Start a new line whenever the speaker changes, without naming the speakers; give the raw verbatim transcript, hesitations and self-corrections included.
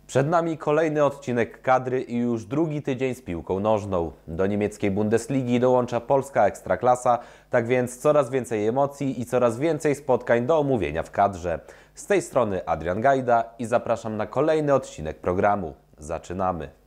Przed nami kolejny odcinek kadry i już drugi tydzień z piłką nożną. Do niemieckiej Bundesligi dołącza polska Ekstraklasa, tak więc coraz więcej emocji i coraz więcej spotkań do omówienia w kadrze. Z tej strony Adrian Gajda i zapraszam na kolejny odcinek programu. Zaczynamy!